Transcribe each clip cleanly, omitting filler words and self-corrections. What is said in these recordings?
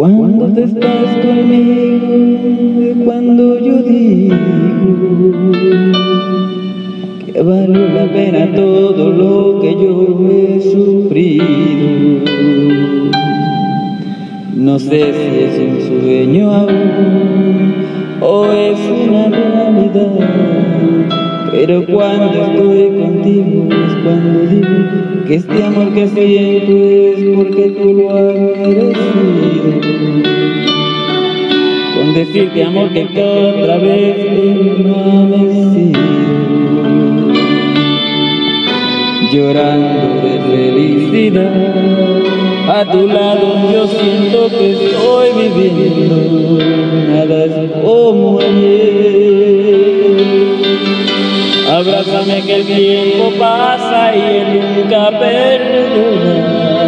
Cuando te estás conmigo, cuando yo digo que valió la pena todo lo que yo he sufrido. No sé si es un sueño aún o es una realidad, pero cuando estoy contigo es cuando digo que este amor que siento es porque tú lo has merecido. Con decirte amor que otra vez he amanecido, llorando de felicidad. A tu lado yo siento que estoy viviendo, nada es como ayer. Abrázame que el tiempo pasa y él nunca perdona.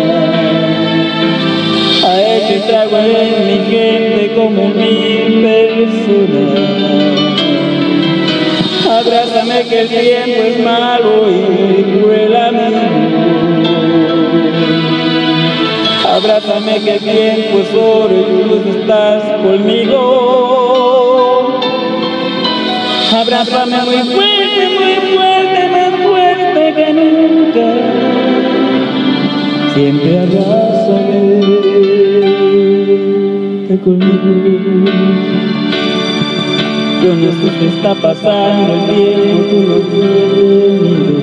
Ha hecho estrago en mi gente como en mi persona. Abrázame que el tiempo es malo y cruel amigo. Abrázame que el tiempo es oro y tú estás conmigo. Abrázame muy fuerte, más fuerte que nunca. Siempre abrázame conmigo. Yo no sé qué está pasando el tiempo, tú lo tienes.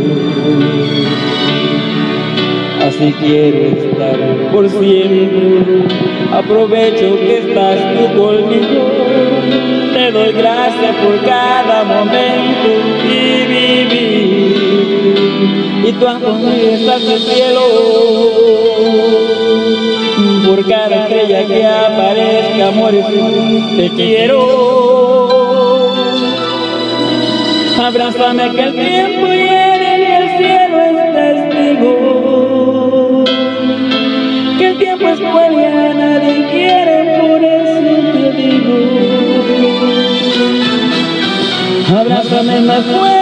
Así quiero estar por siempre. Aprovecho que estás tú conmigo. Te doy gracias por cada momento y vivir. Y tú conmigo estás en el cielo. Por cada estrella que aparezca, amores, te quiero. Abrázame que el tiempo hiere y el cielo es testigo. Que el tiempo es cruel y a nadie quiere, por eso te digo. Abrázame más fuerte.